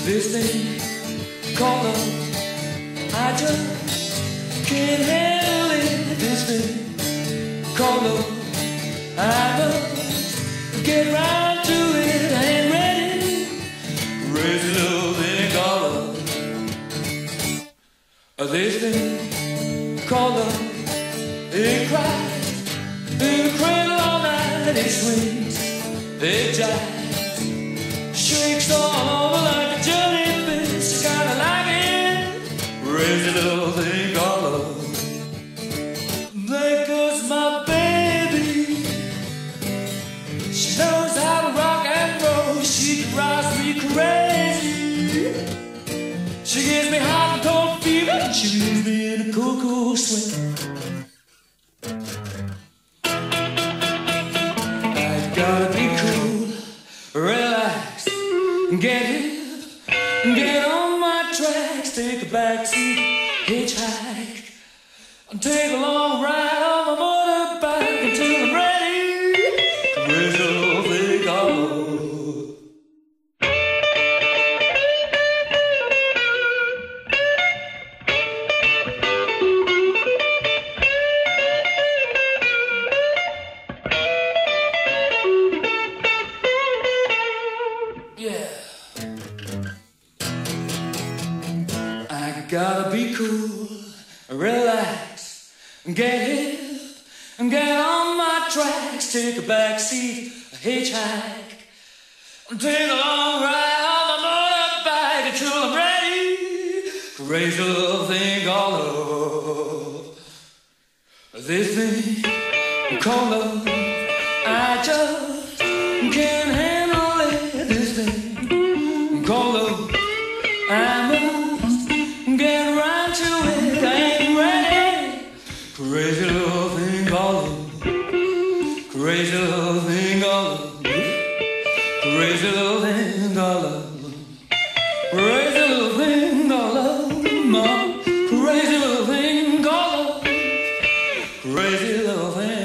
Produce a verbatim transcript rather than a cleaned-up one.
This thing called love, I just can't handle it. This thing called love, I must get round to it. I ain't ready. Raise a little thing called love. This thing called love, it cries in the cradle all night. It swings, it jives, shakes all over like a jellyfish. Kinda like it. Raise a little thing called love. There goes my baby. She knows how to rock and roll. She drives me crazy. She gives me hot and cold fever. She leaves me in a cool, cool swing. I gotta be cool, relax, get hip, get on my tracks. Take a backseat, hitchhike, take a long ride on my motorbike until I'm ready to raise a little thing called love. Yeah. I gotta be cool, relax, get hip, get on my tracks. Take a backseat, a hitchhike, take a long ride on my motorbike until I'm ready to raise a little thing called love. This thing called love, I just can't handle it. This thing called love, I must get around to it. I ain't ready. Crazy little thing called love. Crazy little thing called love. Crazy little thing called love. Crazy little thing called love. Mom. Crazy little thing called love. Crazy little thing.